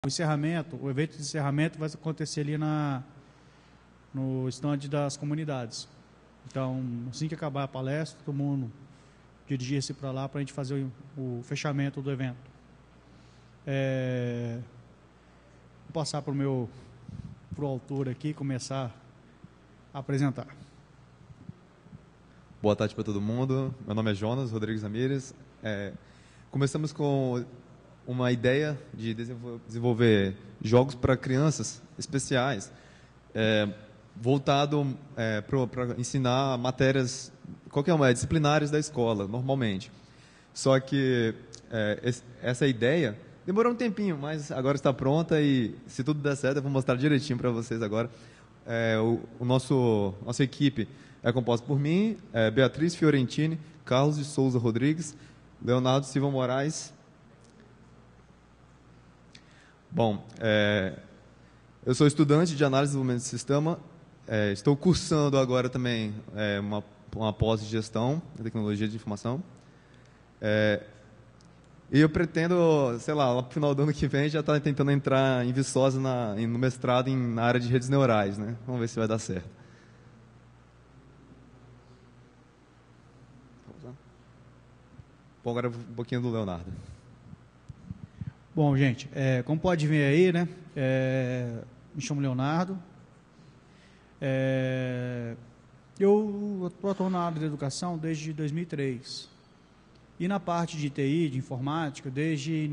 o evento de encerramento vai acontecer ali no estande das comunidades. Então, assim que acabar a palestra, todo mundo dirigir-se para lá para a gente fazer o fechamento do evento. Vou passar para o autor aqui e começar a apresentar. Boa tarde para todo mundo. Meu nome é Jonas Rodrigues Ramírez. Começamos com uma ideia de desenvolver jogos para crianças especiais, voltado para ensinar matérias, qualquer uma, disciplinares da escola, normalmente. Só que essa ideia demorou um tempinho, mas agora está pronta e, se tudo der certo, eu vou mostrar direitinho para vocês agora. Nossa equipe é composta por mim, Beatriz Fiorentini, Carlos de Souza Rodrigues, Leonardo Silva Moraes. Bom, eu sou estudante de análise e desenvolvimento de sistema, estou cursando agora também uma pós de gestão de tecnologia de informação. E eu pretendo, sei lá no final do ano que vem, já estar tentando entrar em Viçosa no mestrado na área de redes neurais, né? Vamos ver se vai dar certo. Bom, agora um pouquinho do Leonardo. Bom, gente, como pode ver aí, né? Me chamo Leonardo. Eu estou atuando na área da educação desde 2003. E na parte de TI, de informática, desde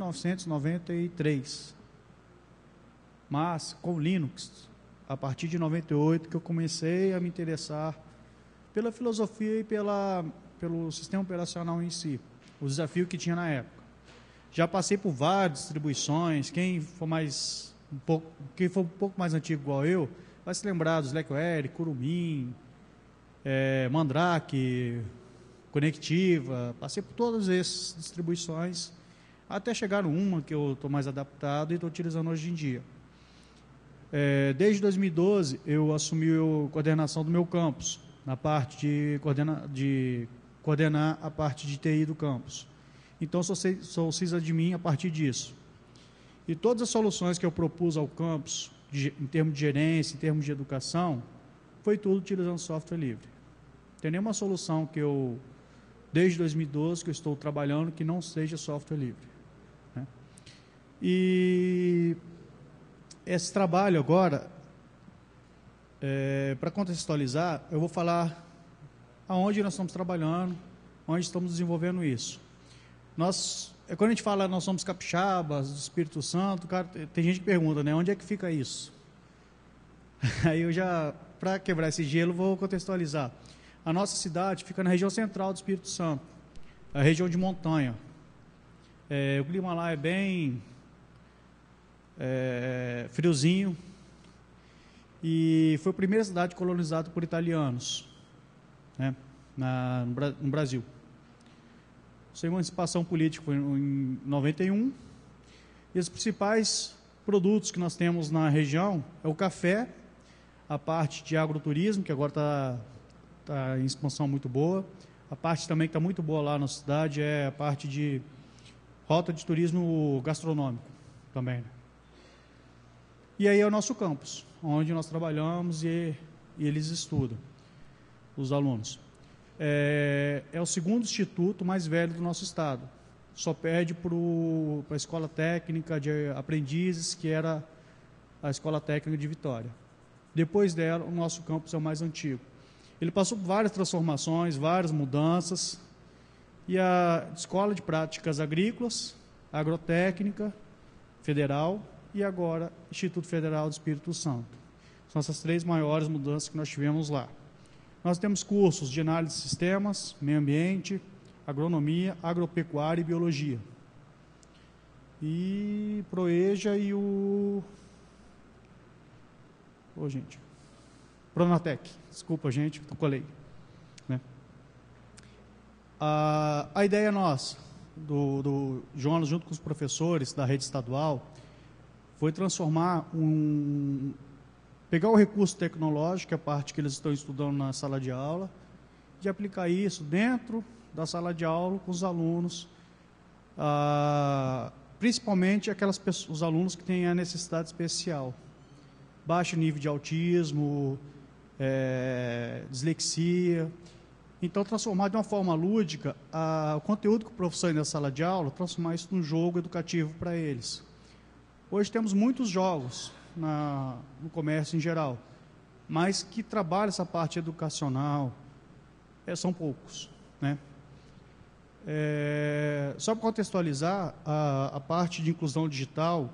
1993. Mas com Linux, a partir de 98, que eu comecei a me interessar pela filosofia e pelo sistema operacional em si, o desafio que tinha na época. Já passei por várias distribuições. Quem for um pouco mais antigo igual eu, vai se lembrar dos Slackware, Kurumin, Mandrake, Conectiva. Passei por todas essas distribuições, até chegar uma que eu estou mais adaptado e estou utilizando hoje em dia. Desde 2012, eu assumi a coordenação do meu campus, na parte de coordenar a parte de TI do campus. Então, sou sysadmin a partir disso. E todas as soluções que eu propus ao campus, em termos de gerência, em termos de educação, foi tudo utilizando software livre. Tem nenhuma solução que desde 2012, que eu estou trabalhando, que não seja software livre, né? E esse trabalho agora, para contextualizar, eu vou falar aonde nós estamos trabalhando, onde estamos desenvolvendo isso. Quando a gente fala nós somos capixabas, do Espírito Santo, cara, tem gente que pergunta, né, onde é que fica isso? Aí eu para quebrar esse gelo, vou contextualizar. A nossa cidade fica na região central do Espírito Santo, a região de montanha. O clima lá é bem friozinho, e foi a primeira cidade colonizada por italianos, né, no Brasil. Sua emancipação política foi em 91, e os principais produtos que nós temos na região é o café, a parte de agroturismo, que agora está em expansão muito boa. A parte também que está muito boa lá na cidade é a parte de rota de turismo gastronômico também, né? E aí é o nosso campus, onde nós trabalhamos e eles estudam, os alunos. É o segundo instituto mais velho do nosso estado. Só perde para a Escola Técnica de Aprendizes, que era a Escola Técnica de Vitória. Depois dela, o nosso campus é o mais antigo. Ele passou por várias transformações, várias mudanças. E a Escola de Práticas Agrícolas, Agrotécnica Federal e agora Instituto Federal do Espírito Santo. São essas três maiores mudanças que nós tivemos lá. Nós temos cursos de análise de sistemas, meio ambiente, agronomia, agropecuária e biologia. E Proeja e Pronatec. Desculpa, gente, eu colei, né? A ideia nossa, do Jonas, junto com os professores da rede estadual, foi transformar pegar o recurso tecnológico, a parte que eles estão estudando na sala de aula, e aplicar isso dentro da sala de aula com os alunos, principalmente os alunos que têm a necessidade especial, baixo nível de autismo, dislexia. Então, transformar de uma forma lúdica o conteúdo que o professor ainda na sala de aula, transformar isso num jogo educativo para eles. Hoje temos muitos jogos no comércio em geral, mas que trabalham essa parte educacional, são poucos, né? Só para contextualizar, a parte de inclusão digital,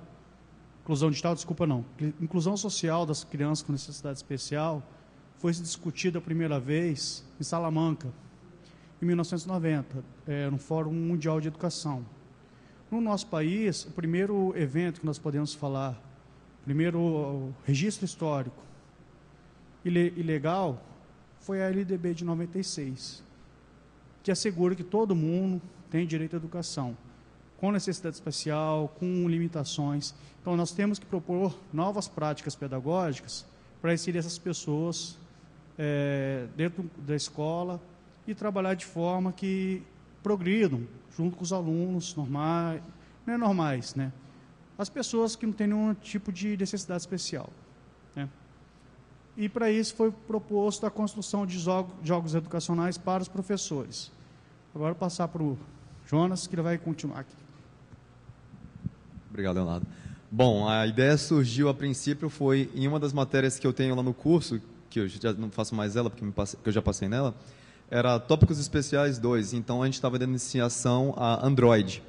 inclusão social das crianças com necessidade especial, foi discutida a primeira vez em Salamanca, em 1990, no Fórum Mundial de Educação. No nosso país, o primeiro evento que nós podemos falar, primeiro registro histórico e legal, foi a LDB de 96, que assegura que todo mundo tem direito à educação, com necessidade especial, com limitações. Então, nós temos que propor novas práticas pedagógicas para inserir essas pessoas dentro da escola e trabalhar de forma que progridam junto com os alunos normais, não é normais, né? As pessoas que não têm nenhum tipo de necessidade especial, né? E para isso foi proposto a construção de jogos educacionais para os professores. Agora vou passar para o Jonas, que ele vai continuar aqui. Obrigado, Leonardo. Bom, a ideia surgiu a princípio foi em uma das matérias que eu tenho lá no curso, que eu já não faço mais ela, porque eu já passei nela, era Tópicos Especiais 2. Então, a gente estava dando iniciação a Android.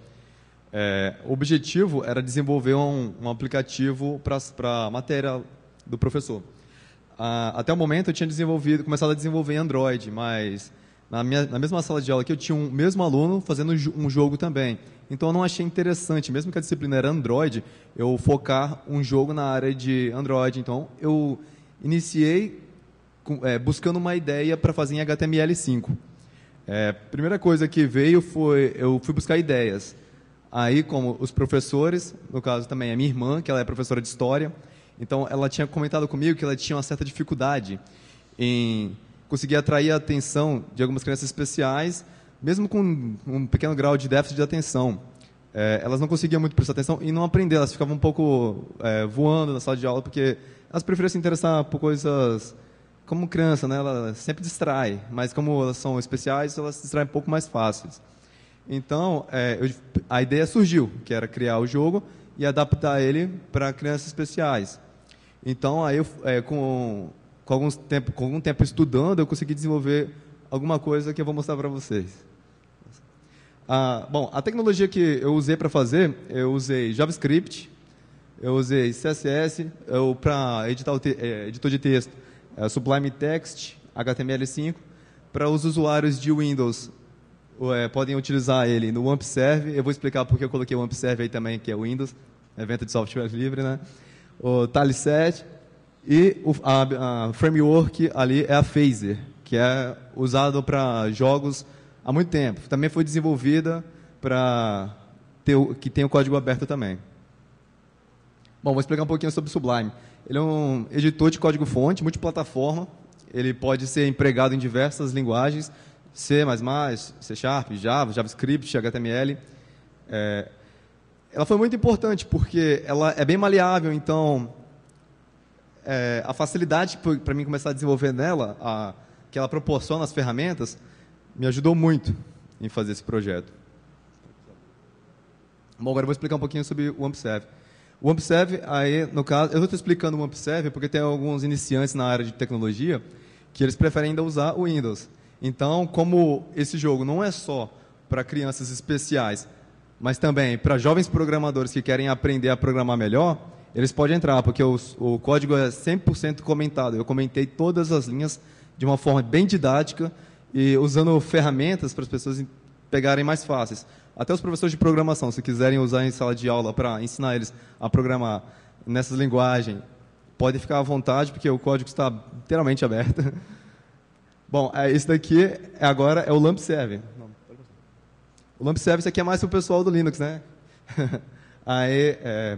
O objetivo era desenvolver um aplicativo para a matéria do professor. Até o momento, eu tinha começado a desenvolver em Android, mas na mesma sala de aula aqui, eu tinha um mesmo aluno fazendo um jogo também. Então, eu não achei interessante, mesmo que a disciplina era Android, eu focar um jogo na área de Android. Então, eu iniciei buscando uma ideia para fazer em HTML5. Primeira coisa que veio foi, eu fui buscar ideias. Aí, como os professores, no caso também a minha irmã, que ela é professora de História, então ela tinha comentado comigo que ela tinha uma certa dificuldade em conseguir atrair a atenção de algumas crianças especiais, mesmo com um pequeno grau de déficit de atenção. Elas não conseguiam muito prestar atenção e não aprender, elas ficavam um pouco voando na sala de aula, porque elas preferiam se interessar por coisas... Como criança, né, ela sempre distrai, mas como elas são especiais, elas se distraem um pouco mais fáceis. Então, a ideia surgiu, que era criar o jogo e adaptar ele para crianças especiais. Então, aí com algum tempo estudando, eu consegui desenvolver alguma coisa que eu vou mostrar para vocês. Bom, a tecnologia que eu usei para fazer, eu usei JavaScript, eu usei CSS, para editor de texto, Sublime Text, HTML5, para os usuários de Windows podem utilizar ele no WampServe. Eu vou explicar porque eu coloquei o WampServe aí também, que é o Windows, evento de software livre, né? O Taliset e a framework ali é a Phaser, que é usado para jogos há muito tempo. Também foi desenvolvida para que tem o código aberto também. Bom, vou explicar um pouquinho sobre o Sublime. Ele é um editor de código-fonte, multiplataforma. Ele pode ser empregado em diversas linguagens, C++, C#, Java, JavaScript, HTML. Ela foi muito importante porque ela é bem maleável, então a facilidade para mim começar a desenvolver nela, que ela proporciona as ferramentas, me ajudou muito em fazer esse projeto. Bom, agora eu vou explicar um pouquinho sobre o WampServe. O WampServe, aí, no caso, eu estou explicando o WampServe porque tem alguns iniciantes na área de tecnologia que eles preferem ainda usar o Windows. Então, como esse jogo não é só para crianças especiais, mas também para jovens programadores que querem aprender a programar melhor, eles podem entrar, porque o código é 100% comentado. Eu comentei todas as linhas de uma forma bem didática e usando ferramentas para as pessoas pegarem mais fáceis. Até os professores de programação, se quiserem usar em sala de aula para ensinar eles a programar nessas linguagens, podem ficar à vontade, porque o código está inteiramente aberto. Bom, esse daqui agora é o LampServe. O LampServe, isso aqui é mais para o pessoal do Linux, né? Aí,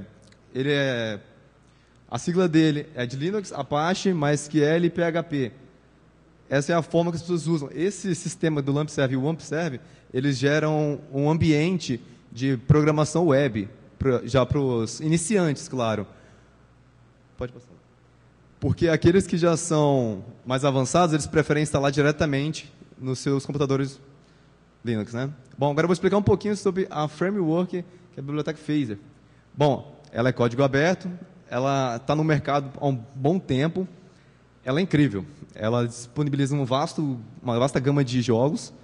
a sigla dele é de Linux, Apache, MySQL e PHP. Essa é a forma que as pessoas usam. Esse sistema do LampServe e o WampServe, eles geram um ambiente de programação web. já para os iniciantes, claro. Pode passar. Porque aqueles que já são mais avançados, eles preferem instalar diretamente nos seus computadores Linux, né? Bom, agora eu vou explicar um pouquinho sobre a framework, que é a biblioteca Phaser. Bom, ela é código aberto, ela está no mercado há um bom tempo, ela é incrível. Ela disponibiliza uma vasta gama de jogos.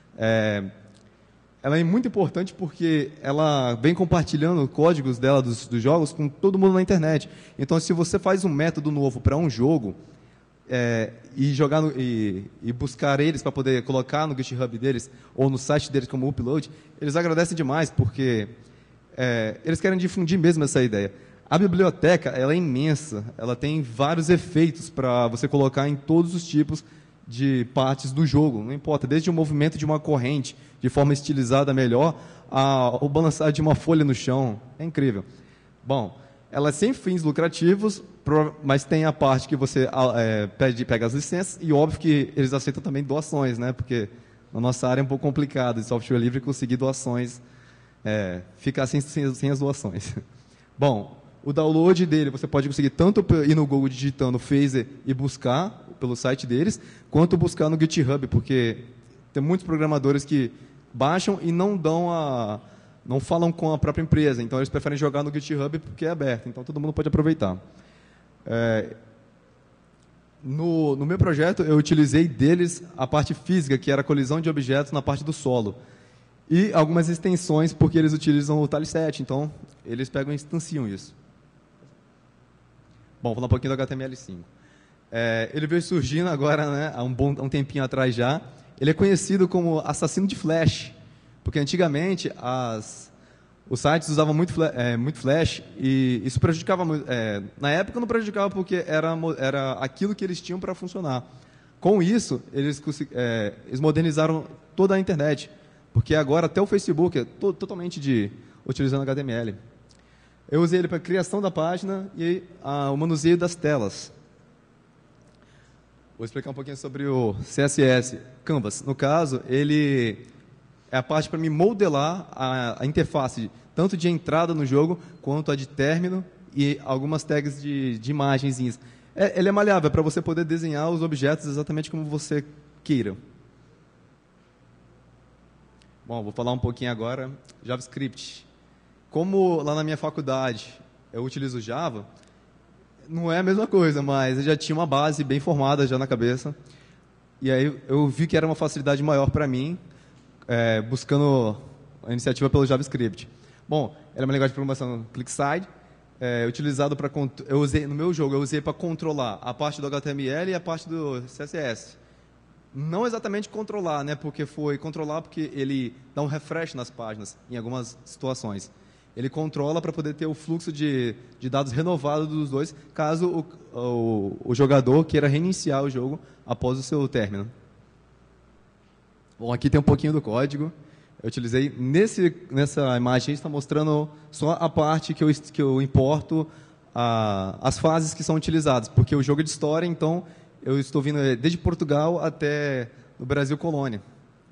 Ela é muito importante porque ela vem compartilhando códigos dela dos jogos com todo mundo na internet. Então, se você faz um método novo para um jogo e jogar e buscar eles para poder colocar no GitHub deles ou no site deles como upload, eles agradecem demais porque eles querem difundir mesmo essa ideia. A biblioteca ela é imensa, ela tem vários efeitos para você colocar em todos os tipos de partes do jogo, não importa, desde o movimento de uma corrente de forma estilizada melhor, ao balançar de uma folha no chão, é incrível. Bom, ela é sem fins lucrativos, mas tem a parte que você pega as licenças, e óbvio que eles aceitam também doações, né? Porque na nossa área é um pouco complicado de software livre conseguir doações, ficar sem as doações. Bom, o download dele você pode conseguir tanto ir no Google digitando Phaser e buscar pelo site deles, quanto buscar no GitHub, porque tem muitos programadores que baixam e não falam com a própria empresa, então eles preferem jogar no GitHub porque é aberto, então todo mundo pode aproveitar. No meu projeto, eu utilizei deles a parte física, que era a colisão de objetos na parte do solo, e algumas extensões, porque eles utilizam o Tile7, então eles pegam e instanciam isso. Bom, vou falar um pouquinho do HTML5. Ele veio surgindo agora, né, há um tempinho atrás já. Ele é conhecido como assassino de Flash, porque antigamente os sites usavam muito Flash e isso prejudicava muito. Na época não prejudicava porque era aquilo que eles tinham para funcionar. Com isso, eles modernizaram toda a internet, porque agora até o Facebook é totalmente utilizando HTML. Eu usei ele para a criação da página e o manuseio das telas. Vou explicar um pouquinho sobre o CSS Canvas. No caso, ele é a parte para me modelar a interface, tanto de entrada no jogo, quanto a de término e algumas tags de imagenzinhas. Ele é maleável, para você poder desenhar os objetos exatamente como você queira. Bom, vou falar um pouquinho agora JavaScript. Como lá na minha faculdade eu utilizo Java, não é a mesma coisa, mas eu já tinha uma base bem formada já na cabeça. E aí eu vi que era uma facilidade maior para mim, buscando a iniciativa pelo JavaScript. Bom, era uma linguagem de programação click-side, utilizado para... no meu jogo, eu usei para controlar a parte do HTML e a parte do CSS. Não exatamente controlar, né? Porque foi controlar porque ele dá um refresh nas páginas, em algumas situações. Ele controla para poder ter o fluxo de dados renovado dos dois, caso o jogador queira reiniciar o jogo após o seu término. Bom, aqui tem um pouquinho do código. Eu utilizei nessa imagem, está mostrando só a parte que eu importo as fases que são utilizadas, porque o jogo é de história, então eu estou vindo desde Portugal até o Brasil Colônia.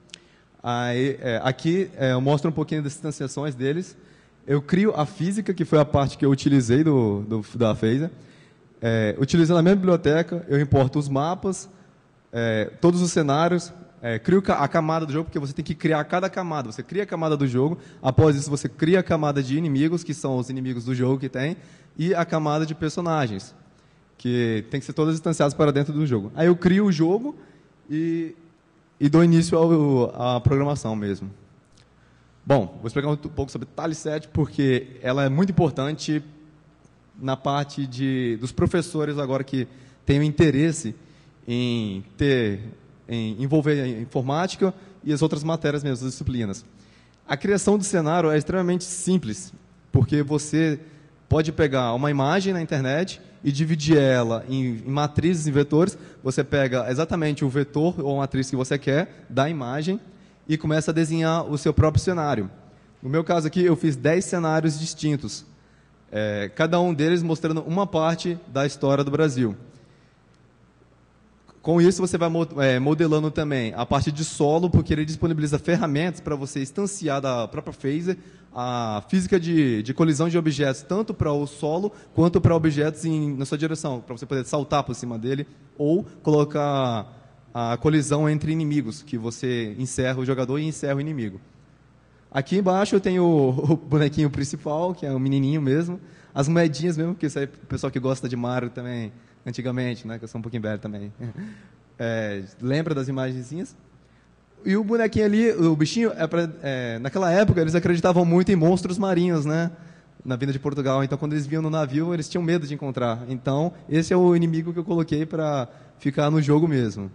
Aqui eu mostro um pouquinho das instanciações deles. Eu crio a física, que foi a parte que eu utilizei da Phaser. Utilizando a mesma biblioteca, eu importo os mapas, todos os cenários, crio a camada do jogo, porque você tem que criar cada camada. Você cria a camada do jogo, após isso você cria a camada de inimigos, que são os inimigos do jogo que tem, e a camada de personagens, que tem que ser todas instanciadas para dentro do jogo. Aí eu crio o jogo e dou início à programação mesmo. Bom, vou explicar um pouco sobre Tile7, porque ela é muito importante na parte dos professores agora que têm o interesse em envolver a informática e as outras matérias mesmo, as disciplinas. A criação do cenário é extremamente simples, porque você pode pegar uma imagem na internet e dividir ela em matrizes e vetores. Você pega exatamente o vetor ou a matriz que você quer da imagem e começa a desenhar o seu próprio cenário. No meu caso aqui, eu fiz 10 cenários distintos, cada um deles mostrando uma parte da história do Brasil. Com isso, você vai modelando também a parte de solo, porque ele disponibiliza ferramentas para você instanciar da própria phaser a física de colisão de objetos, tanto para o solo quanto para objetos na sua direção, para você poder saltar por cima dele ou colocar a colisão entre inimigos, que você encerra o jogador e encerra o inimigo. Aqui embaixo eu tenho o bonequinho principal, que é o menininho mesmo, as moedinhas mesmo, que isso aí, o pessoal que gosta de Mario também, antigamente, né, que eu sou um pouquinho velho também, lembra das imagenzinhas? E o bonequinho ali, o bichinho, naquela época eles acreditavam muito em monstros marinhos, né, na vinda de Portugal. Então, quando eles vinham no navio, eles tinham medo de encontrar. Então, esse é o inimigo que eu coloquei para ficar no jogo mesmo.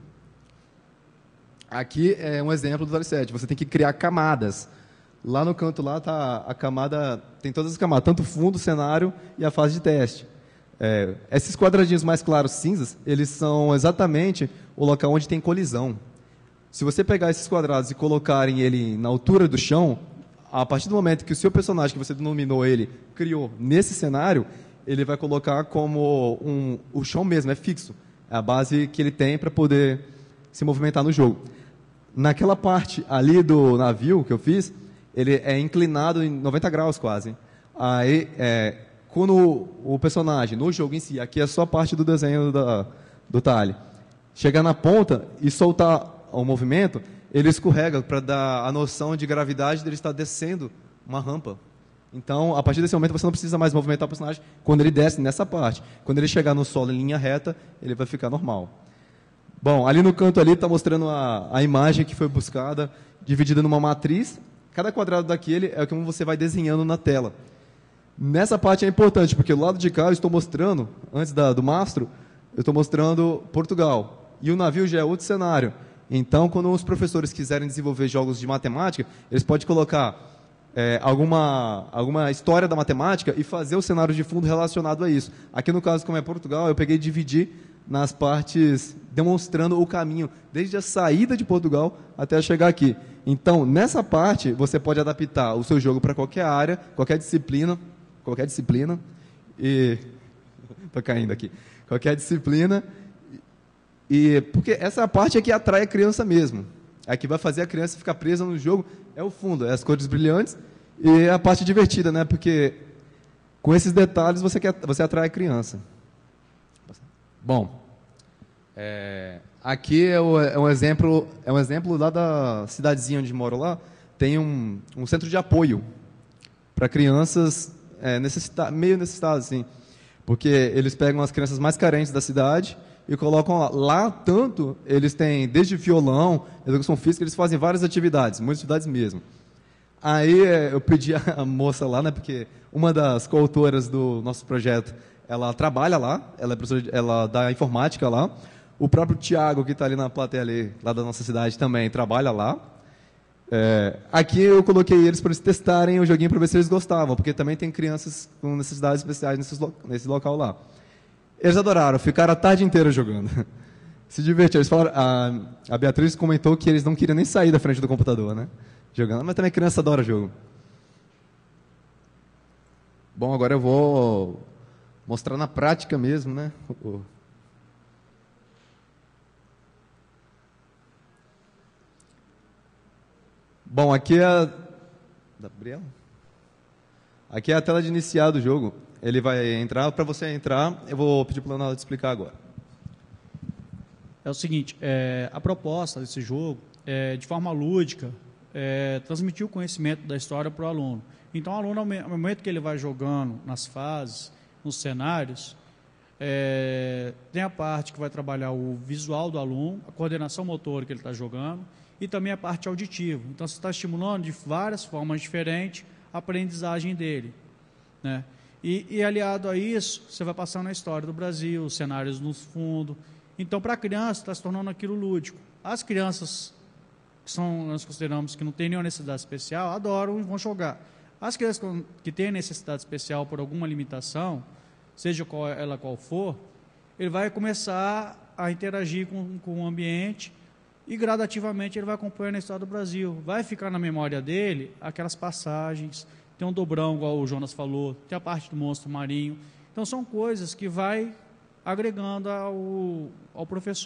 Aqui é um exemplo do Atari 7. Você tem que criar camadas. Lá no canto lá tá a camada, tem todas as camadas, tanto o fundo, o cenário e a fase de teste. Esses quadradinhos mais claros cinzas, eles são exatamente o local onde tem colisão. Se você pegar esses quadrados e colocarem ele na altura do chão, a partir do momento que o seu personagem, que você denominou ele, criou nesse cenário, ele vai colocar como o chão mesmo, é fixo. É a base que ele tem para poder se movimentar no jogo. Naquela parte ali do navio que eu fiz, ele é inclinado em 90 graus quase. Aí, quando o personagem, no jogo em si, aqui é só a parte do desenho do talhe, chegar na ponta e soltar o movimento, ele escorrega para dar a noção de gravidade dele estar descendo uma rampa. Então, a partir desse momento, você não precisa mais movimentar o personagem quando ele desce nessa parte. Quando ele chegar no solo em linha reta, ele vai ficar normal. Bom, ali no canto ali está mostrando a imagem que foi buscada, dividida numa matriz. Cada quadrado daquele é como você vai desenhando na tela. Nessa parte é importante, porque do lado de cá eu estou mostrando, antes do mastro, eu estou mostrando Portugal. E o navio já é outro cenário. Então, quando os professores quiserem desenvolver jogos de matemática, eles podem colocar alguma história da matemática e fazer o cenário de fundo relacionado a isso. Aqui, no caso, como é Portugal, eu peguei e dividi nas partes demonstrando o caminho, desde a saída de Portugal até chegar aqui. Então, nessa parte, você pode adaptar o seu jogo para qualquer área, qualquer disciplina, e... Estou caindo aqui. Qualquer disciplina... porque essa parte é que atrai a criança mesmo. É que vai fazer a criança ficar presa no jogo. É o fundo, é as cores brilhantes e a parte divertida, né? Porque com esses detalhes você atrai a criança. Bom, aqui é um exemplo lá da cidadezinha onde moro lá. Tem um centro de apoio para crianças meio necessitadas, assim. Porque eles pegam as crianças mais carentes da cidade e colocam lá. Lá, tanto, eles têm desde violão, educação física, eles fazem várias atividades, muitas atividades mesmo. Aí eu pedi a moça lá, né, porque uma das coautoras do nosso projeto, ela trabalha lá, ela é professora, ela dá informática lá. O próprio Tiago, que está ali na plateia ali, lá da nossa cidade, também trabalha lá. Aqui eu coloquei eles para eles testarem o joguinho para ver se eles gostavam, porque também tem crianças com necessidades especiais nesse local lá. Eles adoraram, ficaram a tarde inteira jogando. Se divertiram. Eles falaram, a Beatriz comentou que eles não queriam nem sair da frente do computador, né? Jogando, mas também criança adora jogo. Bom, agora eu vou mostrar na prática mesmo, né? Bom, aqui é aqui é a tela de iniciar do jogo. Ele vai entrar. Para você entrar, eu vou pedir para o Leonardo explicar agora. É o seguinte, a proposta desse jogo é, de forma lúdica, transmitir o conhecimento da história para o aluno. Então, o aluno, no momento que ele vai jogando nas fases, nos cenários, tem a parte que vai trabalhar o visual do aluno, a coordenação motora que ele está jogando, e também a parte auditiva. Então, você está estimulando de várias formas diferentes a aprendizagem dele, né? E aliado a isso, você vai passando a história do Brasil, os cenários no fundo. Então, para a criança, está se tornando aquilo lúdico. As crianças, nós consideramos que não têm nenhuma necessidade especial, adoram e vão jogar. As crianças que têm necessidade especial por alguma limitação, seja qual for, ele vai começar a interagir com o ambiente e gradativamente ele vai acompanhando a história do Brasil. Vai ficar na memória dele aquelas passagens. Tem um dobrão, igual o Jonas falou, tem a parte do monstro marinho. Então, são coisas que vai agregando ao professor.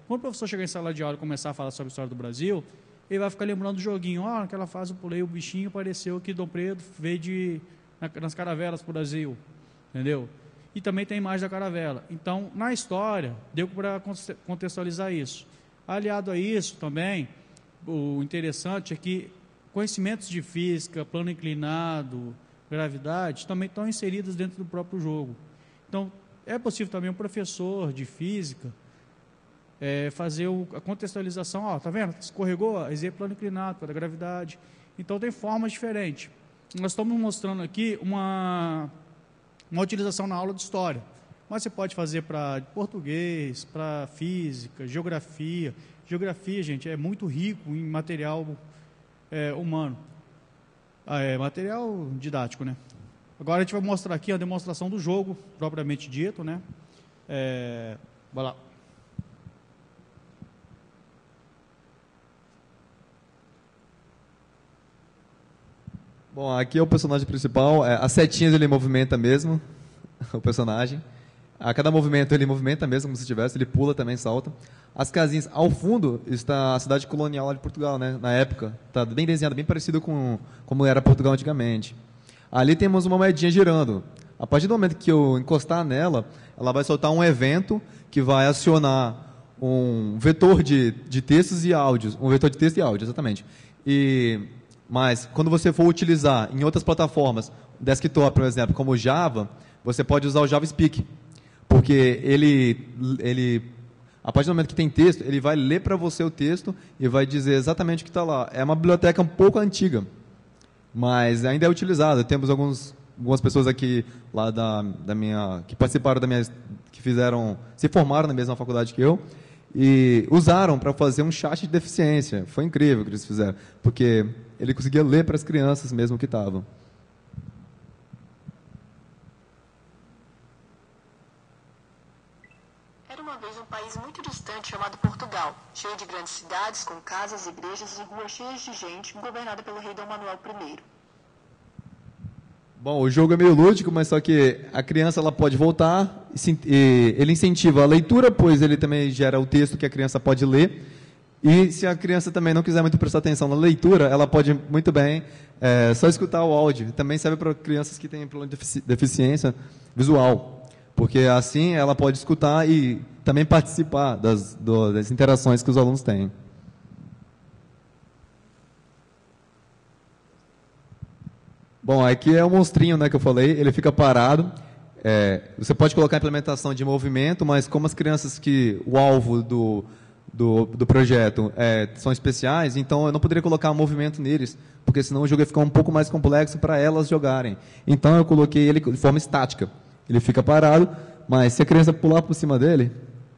Quando o professor chegar em sala de aula e começar a falar sobre a história do Brasil, ele vai ficar lembrando do joguinho. Naquela fase eu pulei o bichinho, pareceu que Dom Pedro veio nas caravelas para o Brasil. Entendeu? E também tem a imagem da caravela. Então, na história, deu para contextualizar isso. Aliado a isso também, o interessante é que conhecimentos de física, plano inclinado, gravidade, também estão inseridos dentro do próprio jogo. Então, é possível também um professor de física fazer a contextualização. Tá vendo? Escorregou, exemplo plano inclinado, para a gravidade. Então, tem formas diferentes. Nós estamos mostrando aqui uma utilização na aula de história. Mas você pode fazer para português, para física, geografia. Geografia, gente, é muito rico em material humano. Material didático, né? Agora a gente vai mostrar aqui a demonstração do jogo, propriamente dito, né? Vai lá. Bom, aqui é o personagem principal. As setinhas ele movimenta mesmo, o personagem. A cada movimento ele movimenta mesmo, como se tivesse, ele pula também, salta. As casinhas, ao fundo, está a cidade colonial lá de Portugal, né? Na época. Está bem desenhada, bem parecido com como era Portugal antigamente. Ali temos uma moedinha girando. A partir do momento que eu encostar nela, ela vai soltar um evento que vai acionar um vetor de textos e áudios. Um vetor de texto e áudio, exatamente. Mas, quando você for utilizar em outras plataformas, desktop, por exemplo, como o Java, você pode usar o JavaSpeak. Porque a partir do momento que tem texto, ele vai ler para você o texto e vai dizer exatamente o que está lá. É uma biblioteca um pouco antiga, mas ainda é utilizada. Temos algumas pessoas aqui lá que participaram que se formaram na mesma faculdade que eu, e usaram para fazer um chat de deficiência. Foi incrível o que eles fizeram, porque ele conseguia ler para as crianças mesmo que estavam. Era uma vez um país muito distante chamado Portugal, cheio de grandes cidades, com casas, igrejas e ruas cheias de gente, governada pelo rei Dom Manuel I. Bom, o jogo é meio lúdico, mas só que a criança ela pode voltar, e ele incentiva a leitura, pois ele também gera o texto que a criança pode ler. E se a criança também não quiser muito prestar atenção na leitura, ela pode muito bem só escutar o áudio. Também serve para crianças que têm problema de deficiência visual, porque assim ela pode escutar e também participar das interações que os alunos têm. Bom, aqui é o monstrinho, né, que eu falei, ele fica parado. Você pode colocar a implementação de movimento, mas como as crianças o alvo do projeto são especiais, então eu não poderia colocar movimento neles, porque senão o jogo ia ficar um pouco mais complexo para elas jogarem. Então eu coloquei ele de forma estática. Ele fica parado, mas se a criança pular por cima dele,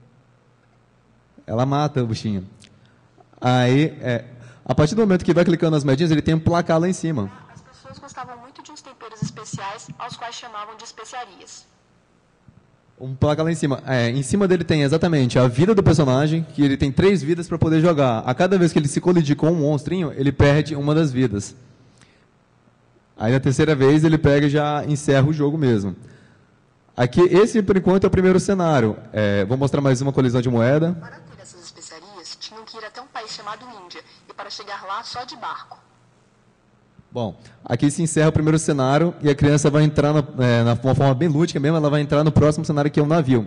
ela mata o bichinho. Aí, a partir do momento que vai clicando nas moedinhas, ele tem um placar lá em cima. As pessoas gostavam muito de uns temperos especiais, aos quais chamavam de especiarias. Um placar lá em cima. Em cima dele tem exatamente a vida do personagem, que ele tem 3 vidas para poder jogar. A cada vez que ele se colidir com um monstrinho, ele perde uma das vidas. Aí na terceira vez ele pega e já encerra o jogo mesmo. Aqui, esse por enquanto é o primeiro cenário. Vou mostrar mais uma colisão de moeda. Para ter essas especiarias, tinham que ir até um país chamado Índia, e para chegar lá só de barco. Bom, aqui se encerra o primeiro cenário e a criança vai entrar uma forma bem lúdica mesmo, ela vai entrar no próximo cenário, que é um navio.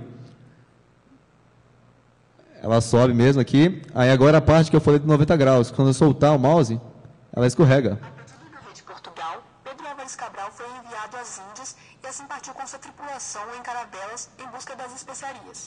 Ela sobe mesmo aqui. Aí agora a parte que eu falei de 90 graus. Quando eu soltar o mouse, ela escorrega. A pedido do rei de Portugal, Pedro Álvares Cabral foi enviado às Índias e assim partiu com sua tripulação em caravelas em busca das especiarias.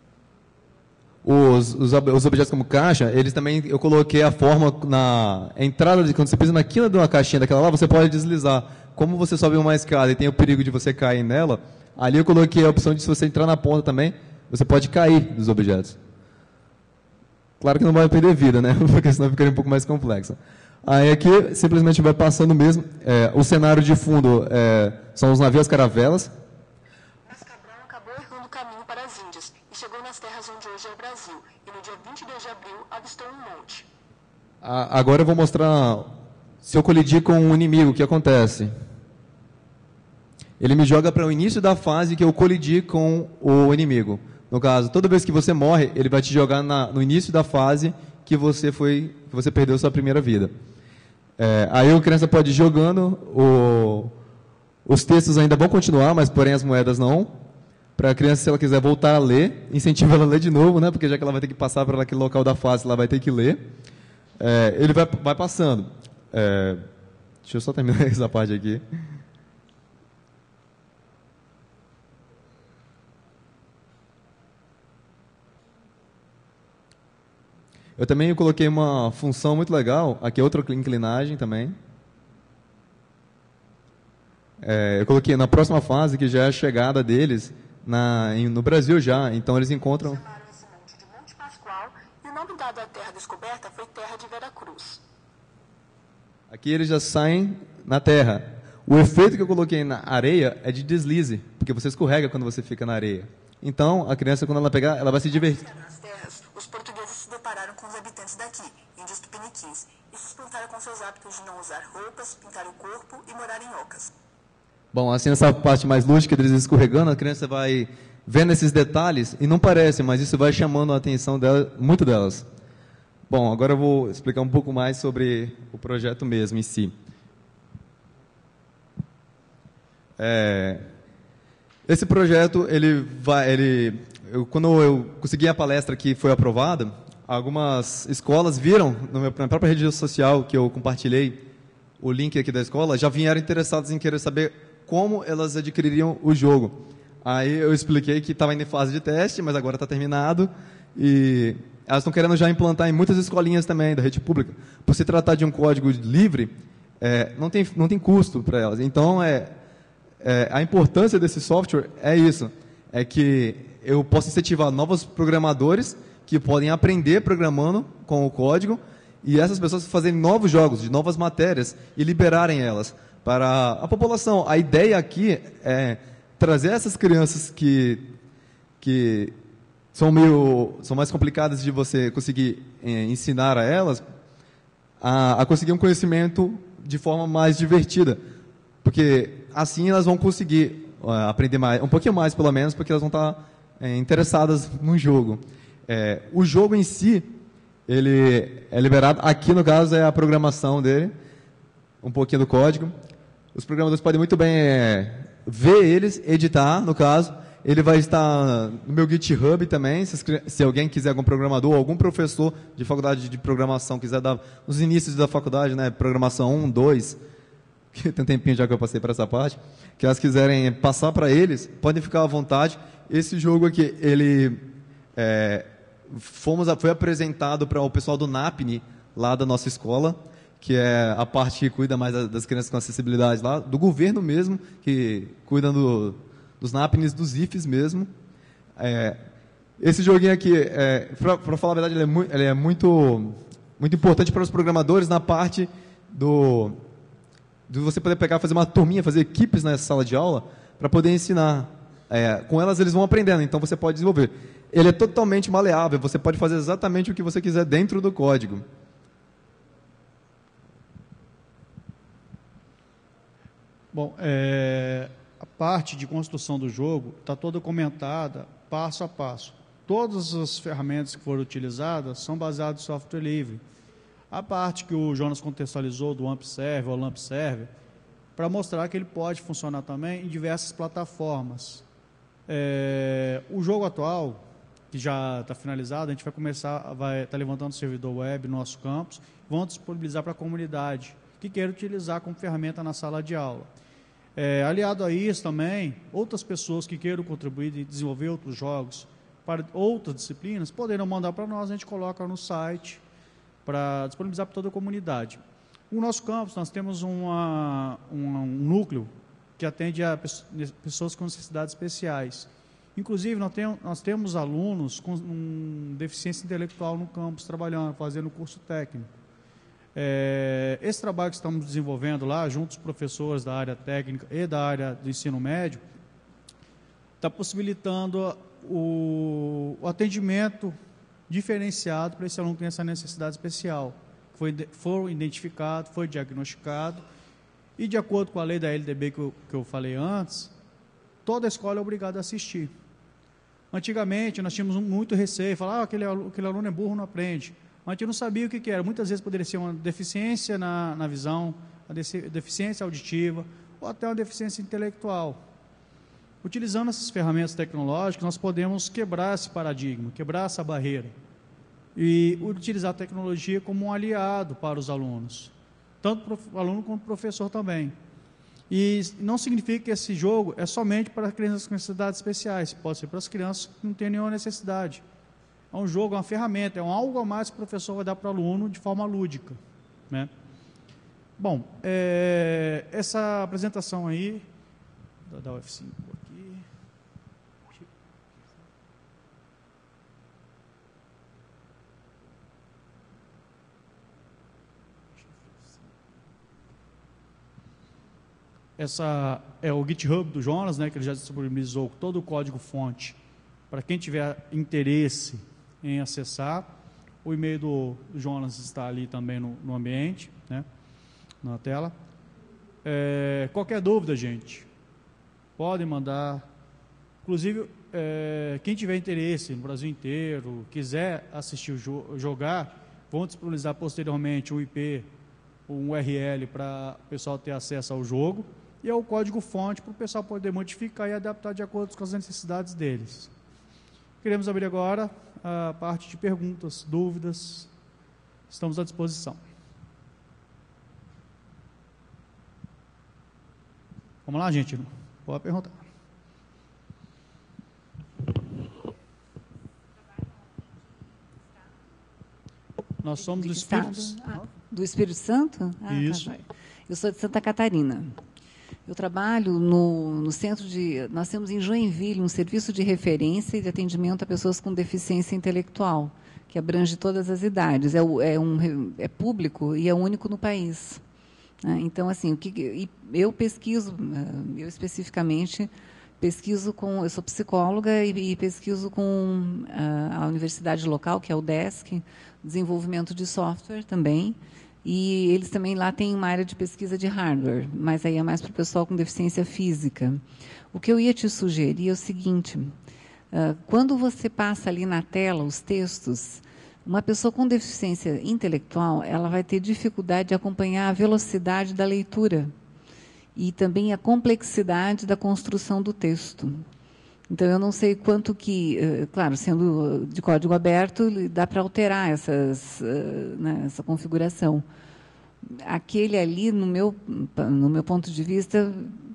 Os objetos como caixa, eles também, eu coloquei a forma na entrada, quando você pisa na quina de uma caixinha daquela lá, você pode deslizar. Como você sobe uma escada e tem o perigo de você cair nela, ali eu coloquei a opção de, se você entrar na ponta também, você pode cair dos objetos. Claro que não vai perder vida, né? Porque senão ficaria um pouco mais complexo. Aí aqui, simplesmente vai passando mesmo. O cenário de fundo são os navios caravelas. Mas Cabral acabou errando o caminho para as Índias e chegou nas terras onde hoje é o Brasil. E no dia 22 de abril avistou um monte. Agora eu vou mostrar, se eu colidir com um inimigo, o que acontece. Ele me joga para o início da fase que eu colidi com o inimigo. No caso, toda vez que você morre, ele vai te jogar no início da fase que você perdeu sua primeira vida. Aí a criança pode ir jogando, os textos ainda vão continuar, mas porém as moedas não. Para a criança, se ela quiser voltar a ler, incentiva ela a ler de novo, né? Porque já que ela vai ter que passar por aquele local da fase, ela vai ter que ler. Ele vai passando. Deixa eu só terminar essa parte aqui. Eu também coloquei uma função muito legal, aqui outra inclinagem também. Eu coloquei na próxima fase, que já é a chegada deles no Brasil já, então eles encontram... Chamaram esse monte de Monte Pascoal e o nome dado à terra descoberta foi Terra de Veracruz. Aqui eles já saem na terra. O efeito que eu coloquei na areia é de deslize, porque você escorrega quando você fica na areia. Então, a criança, quando ela pegar, ela vai se divertir. Nas terras, os portugueses se depararam com os habitantes daqui, índios tupiniquins, e se espantaram com seus hábitos de não usar roupas, pintar o corpo e morar em ocas. Bom, assim, nessa parte mais lúdica deles escorregando, a criança vai vendo esses detalhes, e não parece, mas isso vai chamando a atenção dela, muito delas. Bom, agora eu vou explicar um pouco mais sobre o projeto mesmo em si. Esse projeto, quando eu consegui a palestra que foi aprovada, algumas escolas viram na própria rede social que eu compartilhei o link aqui da escola, já vieram interessadas em querer saber como elas adquiririam o jogo. Aí eu expliquei que estava em fase de teste, mas agora está terminado, e elas estão querendo já implantar em muitas escolinhas também, da rede pública. Por se tratar de um código livre, não tem custo para elas. Então, a importância desse software é isso, é que eu posso incentivar novos programadores que podem aprender programando com o código, e essas pessoas fazerem novos jogos, de novas matérias, e liberarem elas para a população. A ideia aqui é trazer essas crianças que são mais complicadas de você conseguir ensinar a elas, a conseguir um conhecimento de forma mais divertida. Porque assim elas vão conseguir aprender mais, um pouquinho mais pelo menos, porque elas vão estar interessadas no jogo. O jogo em si, ele é liberado, aqui no caso é a programação dele, um pouquinho do código. Os programadores podem muito bem ver eles, editar, no caso. Ele vai estar no meu GitHub também, se alguém quiser, algum programador, algum professor de faculdade de programação, quiser dar os inícios da faculdade, né, programação 1, 2, que tem um tempinho já que eu passei para essa parte, que elas quiserem passar para eles, podem ficar à vontade. Esse jogo aqui, ele foi apresentado para o pessoal do NAPNE, lá da nossa escola, que é a parte que cuida mais das crianças com acessibilidade lá, do governo mesmo, que cuida dos NAPNEs, dos IFES mesmo. Esse joguinho aqui, para falar a verdade, ele é muito, muito importante para os programadores na parte de você poder pegar, fazer uma turminha, fazer equipes nessa sala de aula, para poder ensinar. Com elas eles vão aprendendo, então você pode desenvolver. Ele é totalmente maleável, você pode fazer exatamente o que você quiser dentro do código. Bom, a parte de construção do jogo está toda comentada passo a passo. Todas as ferramentas que foram utilizadas são baseadas em software livre. A parte que o Jonas contextualizou do AMP Server ou LAMP Server, para mostrar que ele pode funcionar também em diversas plataformas. O jogo atual, que já está finalizado, a gente vai estar levantando o servidor web no nosso campus, vão disponibilizar para a comunidade que queira utilizar como ferramenta na sala de aula. Aliado a isso também, outras pessoas que queiram contribuir e desenvolver outros jogos para outras disciplinas, poderão mandar para nós, a gente coloca no site para disponibilizar para toda a comunidade. No nosso campus, nós temos um núcleo que atende a pessoas com necessidades especiais. Inclusive, nós temos alunos com deficiência intelectual no campus, trabalhando, fazendo curso técnico. Esse trabalho que estamos desenvolvendo lá, junto aos professores da área técnica e da área do ensino médio, está possibilitando o atendimento diferenciado para esse aluno que tem essa necessidade especial. Foi identificado, foi diagnosticado, e de acordo com a lei da LDB que eu falei antes, toda escola é obrigada a assistir. Antigamente, nós tínhamos muito receio, falar, aquele aluno é burro, não aprende. Mas a gente não sabia o que era. Muitas vezes poderia ser uma deficiência na visão, uma deficiência auditiva, ou até uma deficiência intelectual. Utilizando essas ferramentas tecnológicas, nós podemos quebrar esse paradigma, quebrar essa barreira, e utilizar a tecnologia como um aliado para os alunos, tanto para o aluno quanto para o professor também. E não significa que esse jogo é somente para crianças com necessidades especiais, pode ser para as crianças que não têm nenhuma necessidade. É um jogo, é uma ferramenta, é um algo a mais que o professor vai dar para o aluno de forma lúdica, né? Bom, essa apresentação aí, da UF5 aqui. Essa é o GitHub do Jonas, né, que ele já disponibilizou todo o código-fonte para quem tiver interesse em acessar. O e-mail do Jonas está ali também no ambiente, né, na tela. Qualquer dúvida, gente, podem mandar. Inclusive, quem tiver interesse no Brasil inteiro, quiser assistir jogar, vão disponibilizar posteriormente um IP, um URL para o pessoal ter acesso ao jogo, e é o código-fonte para o pessoal poder modificar e adaptar de acordo com as necessidades deles. Queremos abrir agora a parte de perguntas, dúvidas. Estamos à disposição. Vamos lá, gente? Pode perguntar. Nós somos do Espírito Santo. Do Espírito Santo? Isso. Tá. Eu sou de Santa Catarina. Eu trabalho no centro de... Nós temos em Joinville um serviço de referência e de atendimento a pessoas com deficiência intelectual, que abrange todas as idades. É público e é único no país. Então, assim, eu pesquiso, eu especificamente pesquiso com... Eu sou psicóloga e pesquiso com a universidade local, que é o UDESC, desenvolvimento de software também. E eles também lá têm uma área de pesquisa de hardware, mas aí é mais para o pessoal com deficiência física. O que eu ia te sugerir é o seguinte, quando você passa ali na tela os textos, uma pessoa com deficiência intelectual, ela vai ter dificuldade de acompanhar a velocidade da leitura e também a complexidade da construção do texto. Então, eu não sei quanto que, claro, sendo de código aberto, dá para alterar essa configuração. Aquele ali, no meu ponto de vista,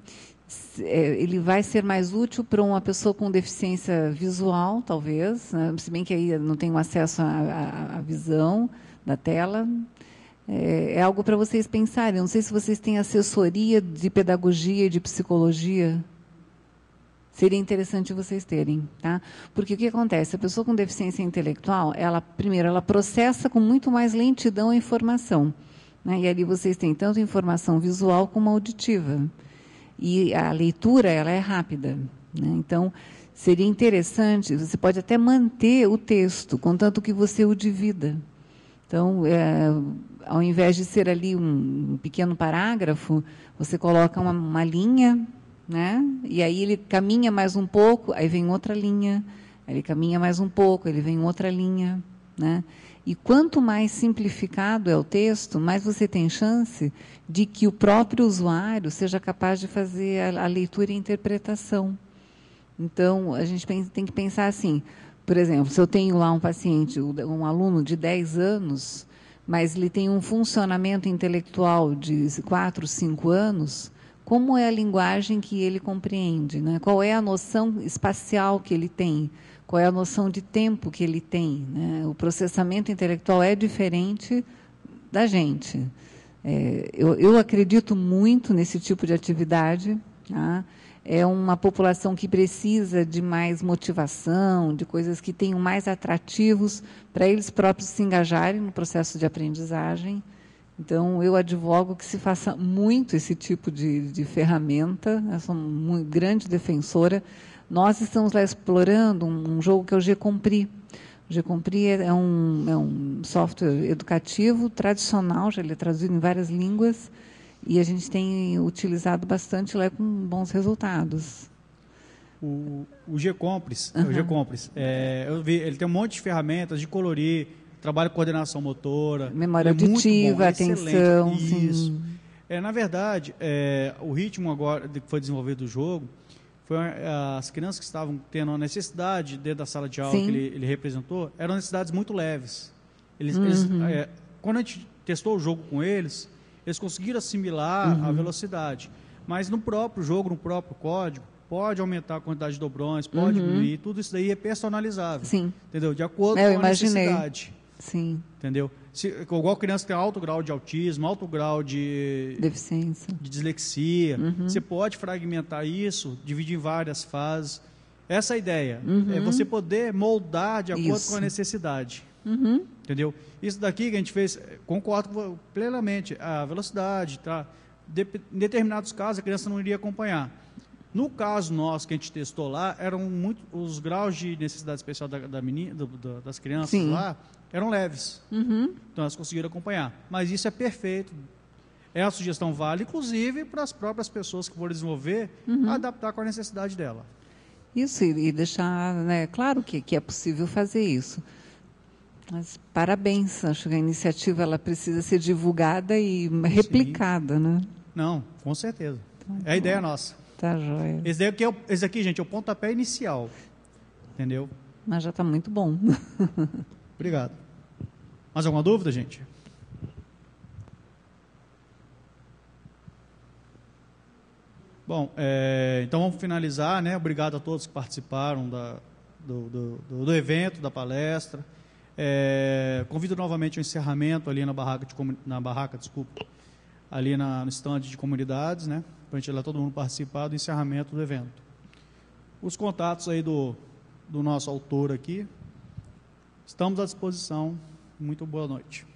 ele vai ser mais útil para uma pessoa com deficiência visual, talvez, né? Se bem que aí não tem acesso à visão da tela. É algo para vocês pensarem. Não sei se vocês têm assessoria de pedagogia e de psicologia. Seria interessante vocês terem, tá? Porque o que acontece? A pessoa com deficiência intelectual, primeiro, ela processa com muito mais lentidão a informação, né? E ali vocês têm tanto informação visual como auditiva. E a leitura, ela é rápida, né? Então, seria interessante, você pode até manter o texto, contanto que você o divida. Então, ao invés de ser ali um pequeno parágrafo, você coloca uma linha, né? E aí ele caminha mais um pouco, aí vem outra linha, aí ele caminha mais um pouco, ele vem outra linha, né? E quanto mais simplificado é o texto, mais você tem chance de que o próprio usuário seja capaz de fazer a leitura e a interpretação. Então, a gente tem que pensar assim, por exemplo, se eu tenho lá um paciente, um aluno de 10 anos, mas ele tem um funcionamento intelectual de 4, 5 anos, como é a linguagem que ele compreende, né? Qual é a noção espacial que ele tem? Qual é a noção de tempo que ele tem, né? O processamento intelectual é diferente da gente. Eu acredito muito nesse tipo de atividade, tá? É uma população que precisa de mais motivação, de coisas que tenham mais atrativos para eles próprios se engajarem no processo de aprendizagem. Então, eu advogo que se faça muito esse tipo de ferramenta. Eu sou uma grande defensora. Nós estamos lá explorando um jogo que é o Gcompris. O Gcompris é um software educativo tradicional, já ele é traduzido em várias línguas, e a gente tem utilizado bastante lá com bons resultados. o G-Compres, o G-Compres, eu vi, ele tem um monte de ferramentas de colorir, trabalha com coordenação motora. Memória auditiva, atenção. Isso. Sim. Na verdade, o ritmo agora que foi desenvolvido do jogo, foi as crianças que estavam tendo uma necessidade dentro da sala de aula que ele representou, eram necessidades muito leves. Quando a gente testou o jogo com eles conseguiram assimilar a velocidade. Mas no próprio jogo, no próprio código, pode aumentar a quantidade de dobrões, pode diminuir, tudo isso daí é personalizável. Sim. Entendeu? De acordo com a necessidade. Sim. Entendeu? Igual criança que tem alto grau de autismo, alto grau de deficiência, de dislexia, você pode fragmentar isso, dividir em várias fases. Essa é a ideia. É você poder moldar de acordo com a necessidade. Entendeu? Isso daqui que a gente fez, concordo plenamente, a velocidade, tá? Em determinados casos a criança não iria acompanhar. No caso nosso que a gente testou lá, os graus de necessidade especial das crianças lá eram leves. Então elas conseguiram acompanhar. Mas isso é perfeito. É a sugestão válida, inclusive para as próprias pessoas que forem desenvolver, adaptar com a necessidade dela. Isso, e deixar claro que é possível fazer isso. Mas parabéns, acho que a iniciativa ela precisa ser divulgada e replicada, né? Não, com certeza. É a ideia nossa. Tá joia. Esse aqui, gente, é o pontapé inicial. Entendeu? Mas já está muito bom. Obrigado. Mais alguma dúvida, gente? Bom, então vamos finalizar, né? Obrigado a todos que participaram do evento, da palestra. Convido novamente ao encerramento ali na barraca, ali no estande de comunidades, né? Para a gente lá todo mundo participar do encerramento do evento. Os contatos aí do nosso autor aqui, estamos à disposição. Muito boa noite.